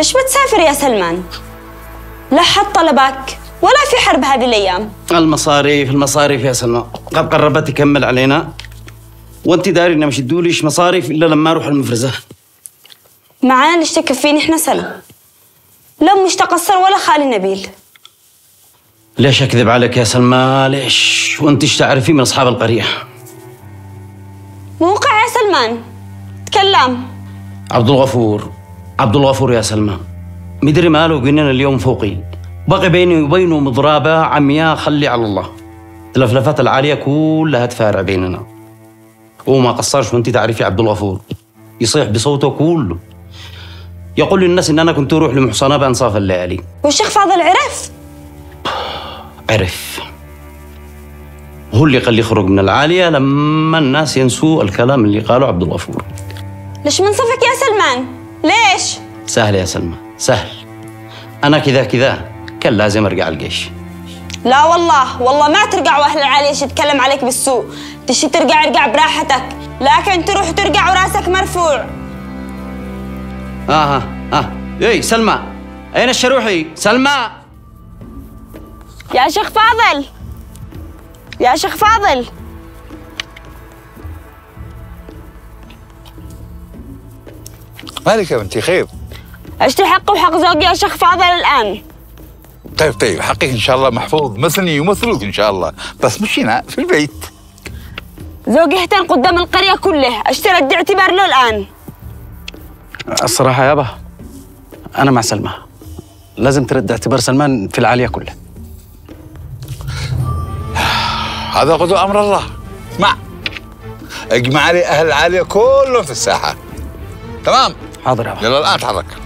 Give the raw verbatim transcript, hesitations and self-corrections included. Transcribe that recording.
ليش بتسافر يا سلمان؟ لا حط طلبك ولا في حرب هذه الأيام. المصاريف المصاريف يا سلمى قد قربت تكمل علينا، وانت داري اني مش تدوليش مصاريف الا لما اروح المفرزه. معانا ليش تكفيني احنا سنه، لا مش تقصر ولا خالي نبيل. ليش اكذب عليك يا سلمى؟ ليش وانت ايش تعرفي من اصحاب القريه؟ موقع يا سلمان، تكلم. عبد الغفور عبد الغفور يا سلمى، مدري ماله قلنا اليوم فوقي، بقي بيني وبينه مضرابه عمياء خلي على الله. الافلافات العاليه كلها تفارع بيننا، وما قصرش وانت تعرفي عبد الغفور يصيح بصوته كله، يقول للناس ان انا كنت اروح لمحصنه بانصاف الليالي. والشيخ فاضل عرف؟ عرف، هو اللي قال يخرج من العاليه لما الناس ينسوا الكلام اللي قاله عبد الغفور. ليش منصفك يا سلمان؟ ليش؟ سهل يا سلمى سهل، انا كذا كذا كان لازم ارجع الجيش. لا والله والله ما ترجع، واهل العاليه يتكلم عليك بالسوء، تشي ترجع ارجع براحتك، لكن تروح ترجع وراسك مرفوع. اه اه اه اي سلمى، اين الشروحي؟ سلمى يا شيخ فاضل، يا شيخ فاضل. مالك يا بنتي خير؟ اشتري حقي وحق زوجي يا شيخ فاضل الان. طيب طيب حقك ان شاء الله محفوظ، مثلني ومثلك ان شاء الله، بس مش هنا في البيت. زوجي اهتن قدام القريه كلها، اشتري ادي اعتبار له الان. الصراحه يابا انا مع سلمى، لازم ترد اعتبار سلمان في العاليه كلها. هذا قضاء امر الله. اسمع، اجمع لي اهل العاليه كلهم في الساحه. تمام؟ حاضر يابا. يلا الان تحرك.